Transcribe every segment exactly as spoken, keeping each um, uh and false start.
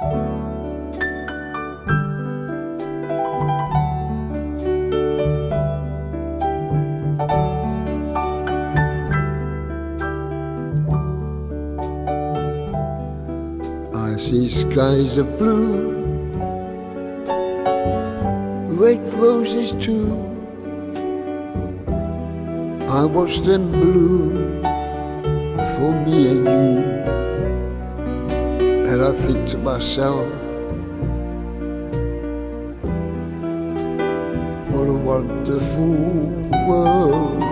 I see skies of blue, red roses too. I watch them bloom for me and you, and I think to myself, what a wonderful world.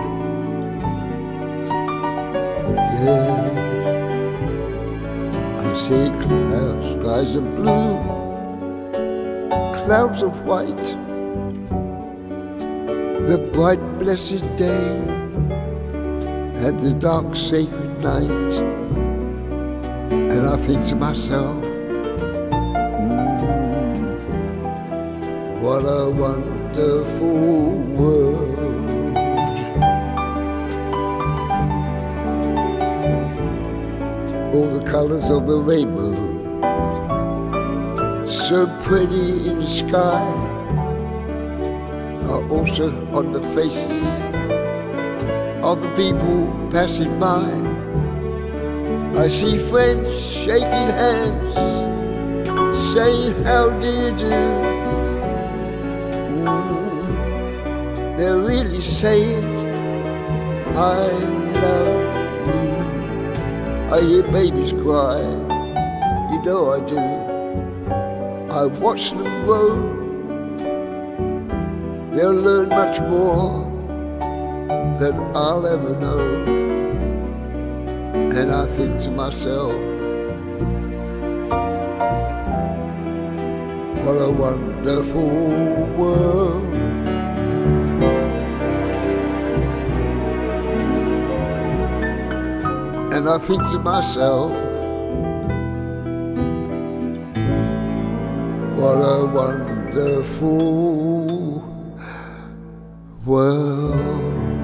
Yeah, I see clouds, skies of blue, clouds of white, the bright blessed day and the dark sacred night, and I think to myself, mm, what a wonderful world. All the colors of the rainbow, so pretty in the sky, are also on the faces of the people passing by. I see friends shaking hands, saying how do you do. Mm, they're really saying I love you. I hear babies cry, you know I do. I watch them grow, they'll learn much more than I'll ever know. And I think to myself, what a wonderful world. And I think to myself, what a wonderful world.